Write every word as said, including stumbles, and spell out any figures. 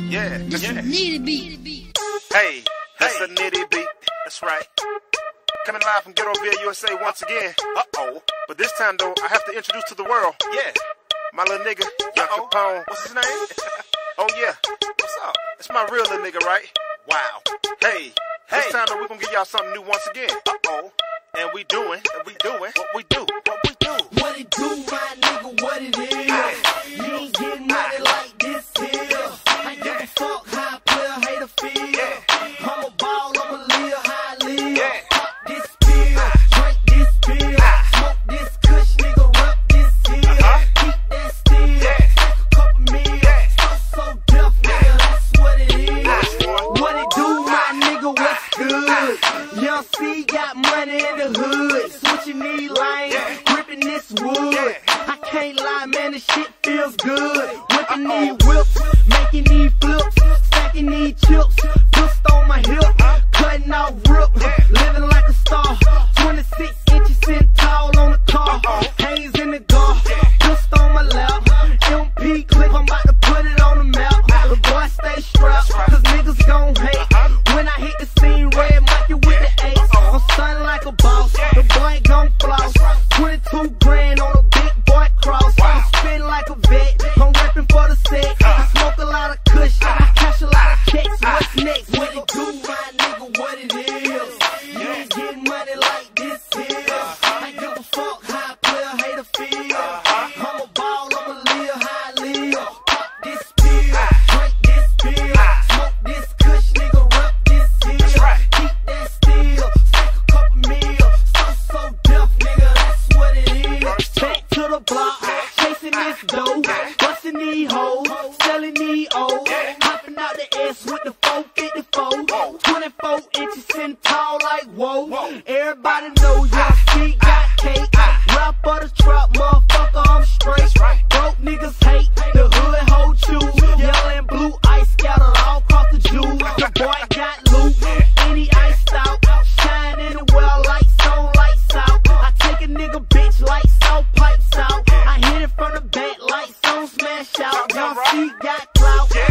Yeah, It's yeah. a nitty beat. Hey, that's a nitty beat. That's right. Coming live from Ghettoville, U S A once again. Uh-oh. But this time, though, I have to introduce to the world. Yeah. My little nigga, Young Capone. What's his name? Oh, yeah. What's up? It's my real little nigga, right? Wow. Hey. Hey. This time, though, we're gonna give y'all something new once again. Uh-oh. And we doing, and we doing what we do. What we do. What it do, my nigga, what it is. You ain't getting money like this here. I give a fuck how a player hate a feel. I'm a ball, I'm a live how I live. Pop this pill, drink this bill. Smoke this kush, nigga, rep this hill. Keep that still, take a couple meals. So, so deaf, nigga, that's what it is. What it do, my nigga, what's good? Young C got money in the hood. Switching these lanes, gripping this wood. I can't lie, man, this shit feels good. Whipping these whips, making these flips, stacking these chips, twist on my hip, cutting off rip, living like a star. twenty-six inches in tall on the car, haze in the guard, twist on my lap. M P click, I'm about to put it on the map. The boy stay strapped, cause niggas gon' hate. When I hit the scene, red monkey with the ace. I'm stunning like a boss, the boy gon' floss. twenty-two grand on a big boy cross. I'm spitting like a vet, I'm reppin' for the set. I smoke a lot of kush, I cash a lot of checks. What's next? What it do, my nigga, what it is. You ain't getting money like this here. I give a fuck how a player hate a feel. I'm a ball, I'm a live how I live. Pop this pill, drink this bill. Smoke this kush, nigga, rep this hill. Keep that still, take a couple meals. So, so deaf, nigga, that's what it is. Back to the block, chasing this dough. Busting these hoes, selling these O's. Hopping out the S with the four fifty-four. twenty-four inches in tall like whoa. Everybody know your feet got cake. Rap for the trap, motherfucker, I'm straight. Broke niggas hate, the hood hold you. Yellow and blue ice scattered all across the jewels. The boy got loot, and he iced out. Shine anywhere, lights on, lights out. I take a nigga bitch, lights out, pipes out. I hit it from the back, lights on, smash out. Young C got clout,